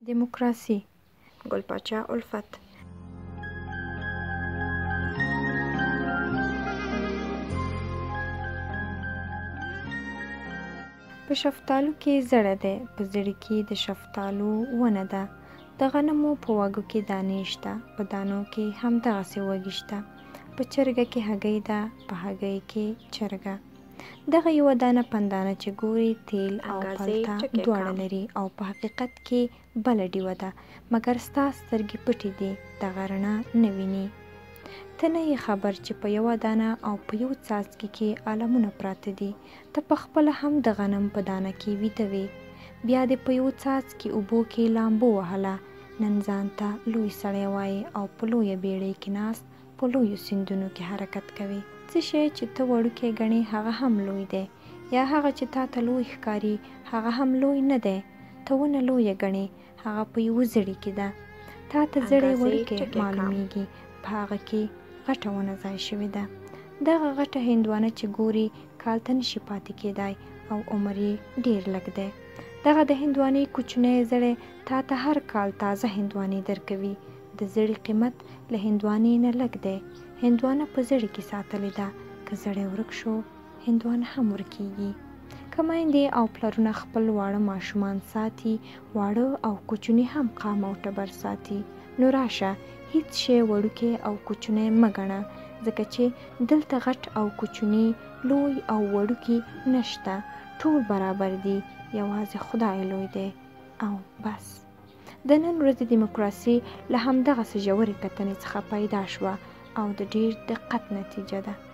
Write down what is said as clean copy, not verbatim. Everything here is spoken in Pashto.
دیموکراسي ګل پاچا الفت. په شفتالو کې زړه دی، په زړه کې د شفتالو ونه ده. د غنمو په وږو کې دانې شته، په دانو کې همدغسې وږي شته. په چرګه کې هګۍ ده، په هګۍ کې چرګه. دغه یوه دانه پندانه چې ګوري تیل او پلته دواړه لري او په حقیقت کې بله ډیوه ده، مګر ستا سترګې پټې دي، دغه رڼا نه ویني. ته نه یې خبر چې په یوه دانه او په یو څاڅکي کې عالمونه پراته دي. ته پخپله هم د غنم په دانه کې ویده وې، بیا دې په یو څاڅکي اوبو کې لامبو وهله. نن ځان ته لوی سړی وایې او په لویه بیړۍ کې ناست په لویو سیندونو کې حرکت کوي. څه شی چې ته وړوکی ګڼې هغه هم لوی دی، یا هغه چې تا ته لوی ښکاري هغه هم لوی نه دی. ته ونه لویه ګڼې، هغه په یوه زړي کې ده. تا ته زړی وړوکی معلومیږي، په هغه کې غټه ونه ځای شوې ده. دغه غټه هندوانه چې ګوري کال ته نشي پاتې کېدای او عمر یې ډېر لږ دی. دغه د هندوانې کوچنی زړی تا ته هر کال تازه هندوانې درکوي. د زړي قیمت له هندوانې نه لږ دی. هندوانه په زړي کې ساتلې ده، که زړی ورک شو هندوانه هم ورکیږي. که میندې او پلرونه خپل واړه ماشومان ساتي، واړه او کوچني هم قام او ټبر ساتي. نو راشه، هیڅ شی وړوکی او کوچنی مه ګڼه، ځکه چې دلته غټ او کوچني، لوی او وړوکي نشته، ټول برابر دي، یوازې خدای لوی دی او بس. د نن ورځې دیموکراسي له همدغسې ژورې کتنې څخه پیدا شوه او د ډېر دقت نتیجه ده.